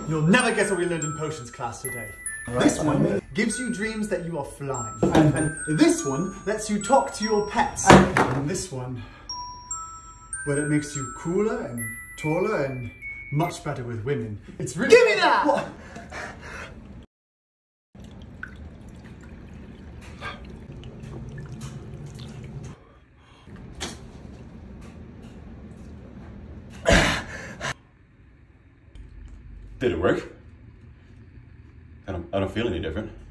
You'll never guess what we learned in potions class today. This one gives you dreams that you are flying. And this one lets you talk to your pets. And this one, well, it makes you cooler and taller and much better with women. It's really— Give me that! What? Did it work? I don't feel any different.